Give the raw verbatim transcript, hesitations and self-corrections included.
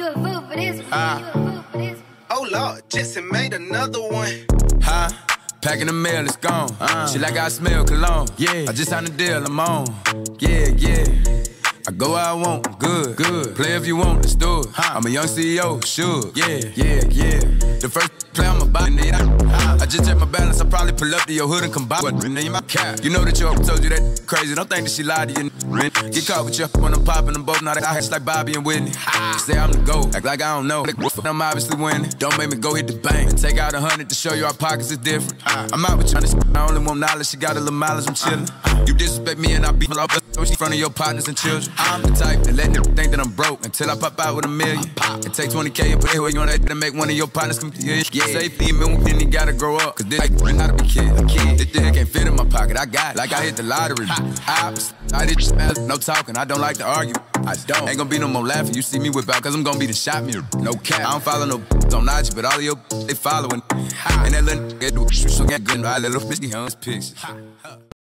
You a fool for this one. Uh, You a fool for this one. Oh Lord, Jesse made another one. Huh? Packing the mail, it's gone. Uh, she like I smell cologne. Yeah. I just signed a deal, I'm on. Yeah, yeah. I go where I want, good, good. Play if you want, let's do it. Huh. I'm a young C E O, sure. Yeah, yeah, yeah. The first play on my body, huh. I just check my balance, I probably pull up to your hood and come by with name my cap. You know that your told you that crazy, don't think that she lied to you. Get caught with you when I'm popping them both, now they act like Bobby and Whitney. Say I'm the GOAT, act like I don't know. I'm obviously winning. Don't make me go hit the bank and take out a hundred to show you our pockets is different. I'm out with you, I only want knowledge, she got a little mileage, I'm chillin'. You disrespect me and I beat up in front of your partners and children. I'm the type that let them think that I'm broke until I pop out with a million. It take twenty K and put it where you want to make one of your partners come to you. Yeah, say female, then you gotta grow up, cause this like not a kid. A kid. This thing can't fit in my pocket, I got it. Like I hit the lottery. I, I did no talking, I don't like to argue. I don't. Ain't gonna be no more laughing, you see me whip out, cause I'm gonna be the shot mirror. No cap. I don't follow no on I G, but all of your they following. And that little get so get good, I little bitch, he on his pictures.